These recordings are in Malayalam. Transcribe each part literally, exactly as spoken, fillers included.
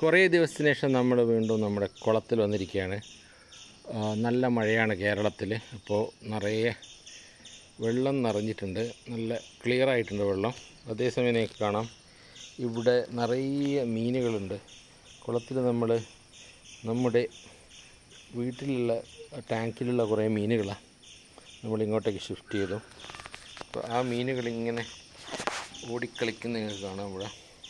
കുറേ ദിവസത്തിന് ശേഷം നമ്മൾ വീണ്ടും നമ്മുടെ കുളത്തിൽ വന്നിരിക്കുകയാണ്. നല്ല മഴയാണ് കേരളത്തിൽ. അപ്പോൾ നിറയെ വെള്ളം നിറഞ്ഞിട്ടുണ്ട്, നല്ല ക്ലിയർ ആയിട്ടുണ്ട് വെള്ളം. അതേസമയം നിങ്ങൾക്ക് കാണാം ഇവിടെ നിറയെ മീനുകളുണ്ട്. കുളത്തിൽ നമ്മൾ നമ്മുടെ വീട്ടിലുള്ള ടാങ്കിലുള്ള കുറേ മീനുകളാണ് നമ്മളിങ്ങോട്ടേക്ക് ഷിഫ്റ്റ് ചെയ്തു. അപ്പോൾ ആ മീനുകളിങ്ങനെ ഓടിക്കളിക്കുന്ന നിങ്ങൾക്ക് കാണാം. ഇവിടെ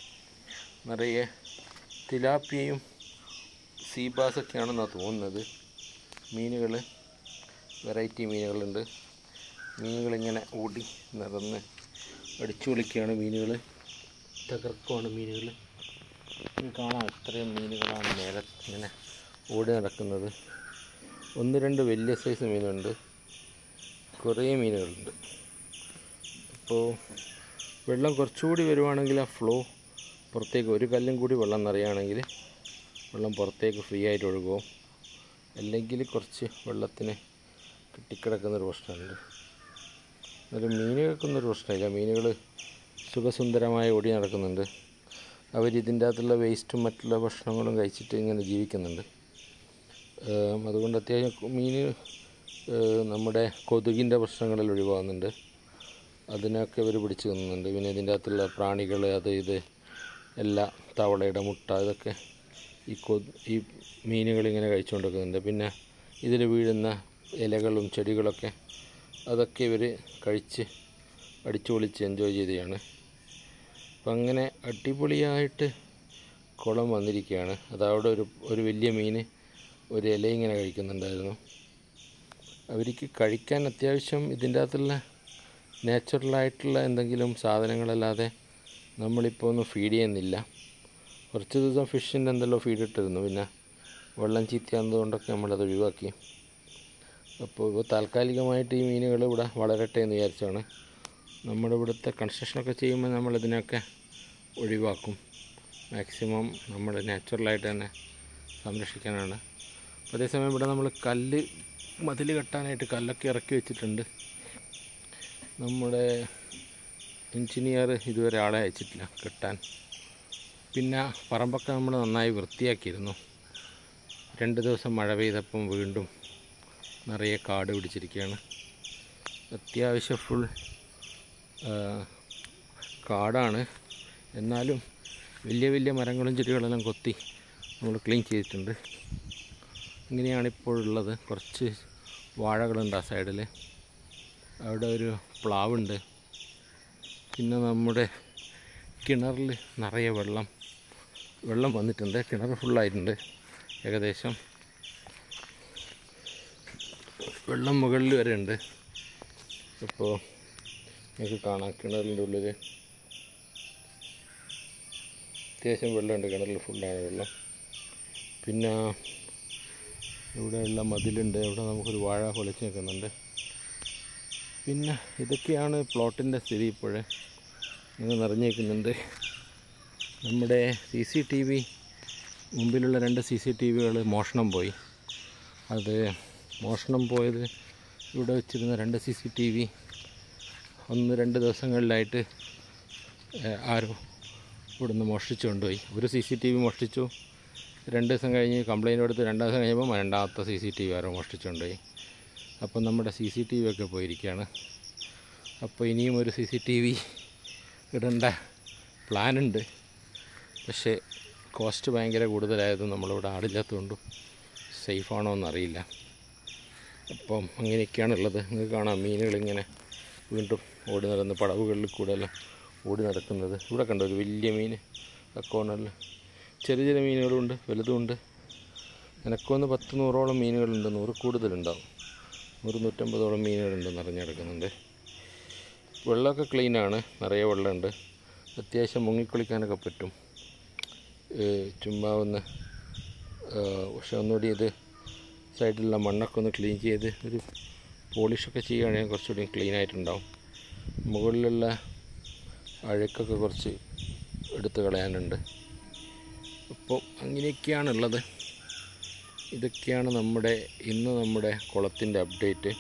നിറയെ തിലാപ്പിയയും സീബാസൊക്കെയാണെന്നാണ് തോന്നുന്നത്. മീനുകൾ, വെറൈറ്റി മീനുകളുണ്ട്. മീനുകളിങ്ങനെ ഓടി നിറന്ന് അടിച്ചു പൊളിക്കുകയാണ്. മീനുകൾ തകർക്കുവാണ്. മീനുകൾ കാണാം, എത്രയും മീനുകളാണ് മേലെ ഇങ്ങനെ ഓടി നടക്കുന്നത്. ഒന്ന് രണ്ട് വലിയ സൈസ് മീനുണ്ട്, കുറേ മീനുകളുണ്ട്. അപ്പോൾ വെള്ളം കുറച്ചുകൂടി വരുവാണെങ്കിൽ ആ ഫ്ലോ പുറത്തേക്ക്, ഒരു കല്ലും കൂടി വെള്ളം നിറയുകയാണെങ്കിൽ വെള്ളം പുറത്തേക്ക് ഫ്രീ ആയിട്ട് ഒഴുകും. അല്ലെങ്കിൽ കുറച്ച് വെള്ളത്തിന് കെട്ടിക്കിടക്കുന്നൊരു പ്രശ്നമുണ്ട്. എന്നാലും മീനുകൾക്കൊന്നൊരു പ്രശ്നമില്ല. മീനുകൾ സുഖസുന്ദരമായി ഓടി നടക്കുന്നുണ്ട്. അവരിതിൻ്റെ അകത്തുള്ള വേസ്റ്റും മറ്റുള്ള ഭക്ഷണങ്ങളും കഴിച്ചിട്ട് ഇങ്ങനെ ജീവിക്കുന്നുണ്ട്. അതുകൊണ്ട് അത്യാവശ്യം മീൻ നമ്മുടെ കൊതുകിൻ്റെ പ്രശ്നങ്ങളിൽ ഒഴിവാകുന്നുണ്ട്. അതിനൊക്കെ ഇവർ പിടിച്ച് തിന്നുന്നുണ്ട്. പിന്നെ ഇതിൻ്റെ അകത്തുള്ള പ്രാണികൾ, അത് ഇത് എല്ലാ തവളയുടെ മുട്ട, ഇതൊക്കെ ഈ കൊ ഈ മീനുകളിങ്ങനെ കഴിച്ചുകൊണ്ടിരിക്കുന്നുണ്ട്. പിന്നെ ഇതിൽ വീഴുന്ന ഇലകളും ചെടികളൊക്കെ അതൊക്കെ ഇവർ കഴിച്ച് അടിച്ചു പൊളിച്ച് എൻജോയ് ചെയ്തതാണ്. അപ്പം അങ്ങനെ അടിപൊളിയായിട്ട് കുളം വന്നിരിക്കുകയാണ്. അതവിടെ ഒരു ഒരു വലിയ മീൻ ഒരു ഇല ഇങ്ങനെ കഴിക്കുന്നുണ്ടായിരുന്നു. അവർക്ക് കഴിക്കാൻ അത്യാവശ്യം ഇതിൻ്റെ അകത്തുള്ള നാച്ചുറലായിട്ടുള്ള എന്തെങ്കിലും സാധനങ്ങളല്ലാതെ നമ്മളിപ്പോൾ ഒന്നും ഫീഡ് ചെയ്യുന്നില്ല. കുറച്ച് ദിവസം ഫിഷിൻ്റെ എന്തെല്ലോ ഫീഡ് ഇട്ടിരുന്നു, പിന്നെ വെള്ളം ചീത്തയാകുന്നതുകൊണ്ടൊക്കെ നമ്മളത് ഒഴിവാക്കി. അപ്പോൾ ഇപ്പോൾ താൽക്കാലികമായിട്ട് ഈ മീനുകൾ ഇവിടെ വളരട്ടെ എന്ന് വിചാരിച്ചാണ്. നമ്മുടെ ഇവിടുത്തെ കൺസ്ട്രക്ഷനൊക്കെ ചെയ്യുമ്പോൾ നമ്മളിതിനൊക്കെ ഒഴിവാക്കും. മാക്സിമം നമ്മൾ നാച്ചുറലായിട്ട് തന്നെ സംരക്ഷിക്കാനാണ്. അതേസമയം ഇവിടെ നമ്മൾ കല്ല് മതിൽ കെട്ടാനായിട്ട് കല്ലൊക്കെ ഇറക്കി വെച്ചിട്ടുണ്ട്. നമ്മുടെ എൻജിനീയർ ഇതുവരെ ആളെ അയച്ചിട്ടില്ല കെട്ടാൻ. പിന്നെ പറമ്പൊക്കെ നമ്മൾ നന്നായി വൃത്തിയാക്കിയിരുന്നു. രണ്ട് ദിവസം മഴ പെയ്തപ്പം വീണ്ടും നിറയെ കാട് പിടിച്ചിരിക്കുകയാണ്. അത്യാവശ്യം ഫുൾ കാടാണ്. എന്നാലും വലിയ വലിയ മരങ്ങളും ചെടികളെല്ലാം കൊത്തി നമ്മൾ ക്ലീൻ ചെയ്തിട്ടുണ്ട്. ഇങ്ങനെയാണിപ്പോഴുള്ളത്. കുറച്ച് വാഴകളുണ്ട് ആ സൈഡിൽ. അവിടെ ഒരു പ്ലാവുണ്ട്. പിന്നെ നമ്മുടെ കിണറിൽ നിറയെ വെള്ളം വെള്ളം വന്നിട്ടുണ്ട്. കിണർ ഫുള്ളായിട്ടുണ്ട്. ഏകദേശം വെള്ളം മുകളിൽ വരെ ഉണ്ട്. ഇപ്പോൾ നിങ്ങൾക്ക് കാണാം കിണറിൻ്റെ ഉള്ളിൽ അത്യാവശ്യം വെള്ളമുണ്ട്. കിണറിൽ ഫുള്ളാണ് വെള്ളം. പിന്നെ ഇവിടെയുള്ള മതിലുണ്ട്. ഇവിടെ നമുക്കൊരു വാഴ പൊളിച്ച് നിൽക്കുന്നുണ്ട്. പിന്നെ ഇതൊക്കെയാണ് പ്ലോട്ടിൻ്റെ സ്ഥിതി. ഇപ്പോഴേ നിങ്ങൾ നിറഞ്ഞേക്കുന്നുണ്ട്. നമ്മുടെ സി സി ടി വി മുമ്പിലുള്ള രണ്ട് സി സി ടി വികൾ മോഷണം പോയി. അത് മോഷണം പോയത് ഇവിടെ വെച്ചിരുന്ന രണ്ട് സി സി ടി വി ഒന്ന് രണ്ട് ദിവസങ്ങളിലായിട്ട് ആരോ ഇവിടുന്ന് മോഷ്ടിച്ചു കൊണ്ടുപോയി. ഒരു സി സി ടി വി മോഷ്ടിച്ചു. രണ്ട് ദിവസം കഴിഞ്ഞ് കംപ്ലയിൻ്റ് കൊടുത്ത് രണ്ട് ദിവസം കഴിയുമ്പോൾ രണ്ടാമത്തെ സി സി ടി വി ആരോ മോഷ്ടിച്ചു കൊണ്ടുപോയി. അപ്പം നമ്മുടെ സി സി ടി വി ഒക്കെ പോയിരിക്കുകയാണ്. അപ്പോൾ ഇനിയും ഒരു സി സി ടി വി ഇടേണ്ട പ്ലാനുണ്ട്. പക്ഷേ കോസ്റ്റ് ഭയങ്കര കൂടുതലായതും നമ്മളിവിടെ ആളില്ലാത്തതുകൊണ്ടും സേഫാണോ എന്നറിയില്ല. അപ്പം അങ്ങനെയൊക്കെയാണുള്ളത്. നിങ്ങൾക്ക് കാണാം മീനുകളിങ്ങനെ വീണ്ടും ഓടി നടന്ന് പടവുകളിൽ കൂടെ എല്ലാം ഓടി നടക്കുന്നത്. ഇവിടെ കണ്ടോ ഒരു വലിയ മീൻ ആ കോർണറിൽ. ചെറിയ ചെറിയ മീനുകളുണ്ട്, വലുതുമുണ്ട്. എനക്കൊന്ന് പത്ത് നൂറോളം മീനുകളുണ്ട്. നൂറ് കൂടുതലുണ്ടാവും. നൂറ് നൂറ്റമ്പതോളം മീനുകളുണ്ട് നിറഞ്ഞെടുക്കുന്നുണ്ട്. വെള്ളമൊക്കെ ക്ലീനാണ്, നിറയെ വെള്ളമുണ്ട്. അത്യാവശ്യം മുങ്ങിക്കുളിക്കാനൊക്കെ പറ്റും. ചുമ്മാ ഒന്ന് പക്ഷെ ഒന്നുകൂടി ഇത് സൈഡിലുള്ള മണ്ണൊക്കെ ഒന്ന് ക്ലീൻ ചെയ്ത് ഒരു പോളിഷൊക്കെ ചെയ്യുകയാണെങ്കിൽ കുറച്ചുകൂടി ക്ലീനായിട്ടുണ്ടാവും. മുകളിലുള്ള അഴുക്കൊക്കെ കുറച്ച് എടുത്ത് കളയാനുണ്ട്. അപ്പോൾ അങ്ങനെയൊക്കെയാണുള്ളത്. ഇതൊക്കെയാണ് നമ്മുടെ ഇന്ന് നമ്മുടെ കുളത്തിൻ്റെ അപ്ഡേറ്റ്.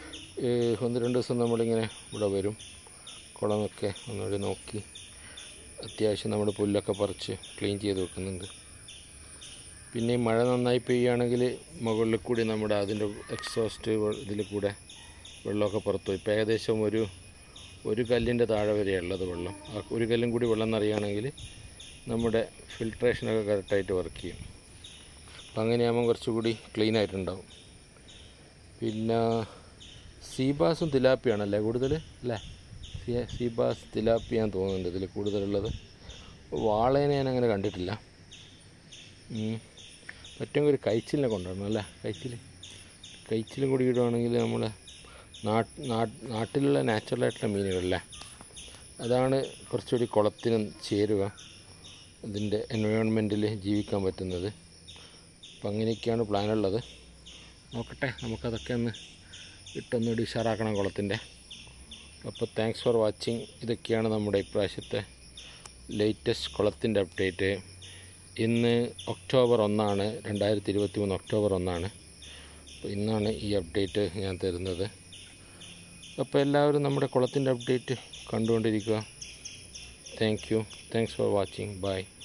ഒന്ന് രണ്ട് ദിവസം നമ്മളിങ്ങനെ ഇവിടെ വരും, കുളമൊക്കെ ഒന്നുകൂടി നോക്കി അത്യാവശ്യം നമ്മുടെ പുല്ലൊക്കെ പറിച്ച് ക്ലീൻ ചെയ്ത് വെക്കുന്നുണ്ട്. പിന്നെ മഴ നന്നായി പെയ്യുകയാണെങ്കിൽ മുകളിൽ കൂടി നമ്മുടെ അതിൻ്റെ എക്സോസ്റ്റ് ഇതിൽ കൂടെ വെള്ളമൊക്കെ പുറത്തു പോയി. ഇപ്പോൾ ഏകദേശം ഒരു ഒരു കല്ലിൻ്റെ താഴെ വരെയുള്ളത് വെള്ളം. ആ ഒരു കല്ലും കൂടി വെള്ളം നിറയുകയാണെങ്കിൽ നമ്മുടെ ഫിൽട്രേഷനൊക്കെ കറക്റ്റായിട്ട് വർക്ക് ചെയ്യും. അപ്പം അങ്ങനെയാകുമ്പോൾ കുറച്ചുകൂടി ക്ലീൻ ആയിട്ടുണ്ടാവും. പിന്നെ സീബാസും തിലാപ്പിയാണല്ലേ കൂടുതൽ അല്ലേ? സീബാസ് തിലാപ്പിയാന്ന് തോന്നുന്നുണ്ട് ഇതിൽ കൂടുതലുള്ളത്. വാളേനെ ഞാൻ അങ്ങനെ കണ്ടിട്ടില്ല. പറ്റുമെങ്കിൽ ഒരു കൈച്ചിലിനെ കൊണ്ടുവരണം അല്ലേ? കൈച്ചിൽ കൈച്ചിലും കൂടി ഇടുവാണെങ്കിൽ നമ്മൾ നാട്ട് നാട്ടിലുള്ള നാച്ചുറലായിട്ടുള്ള മീനുകളല്ലേ, അതാണ് കുറച്ചുകൂടി കുളത്തിന് ചേരുക, ഇതിൻ്റെ എൻവയോൺമെൻറ്റിൽ ജീവിക്കാൻ പറ്റുന്നത്. അപ്പം അങ്ങനെയൊക്കെയാണ് പ്ലാനുള്ളത്. നോക്കട്ടെ, നമുക്കതൊക്കെ ഒന്ന് ഇട്ടൊന്നുകൂടി ഉഷാറാക്കണം കുളത്തിൻ്റെ. അപ്പോൾ താങ്ക്സ് ഫോർ വാച്ചിങ്. ഇതൊക്കെയാണ് നമ്മുടെ ഇപ്രാവശ്യത്തെ ലേറ്റസ്റ്റ് കുളത്തിൻ്റെ അപ്ഡേറ്റ്. ഇന്ന് ഒക്ടോബർ ഒന്നാണ്, രണ്ടായിരത്തി ഇരുപത്തി മൂന്ന് ഒക്ടോബർ ഒന്നാണ്. അപ്പോൾ ഇന്നാണ് ഈ അപ്ഡേറ്റ് ഞാൻ തരുന്നത്. അപ്പോൾ എല്ലാവരും നമ്മുടെ കുളത്തിൻ്റെ അപ്ഡേറ്റ് കണ്ടുകൊണ്ടിരിക്കുക. Thank you. Thanks for watching. By.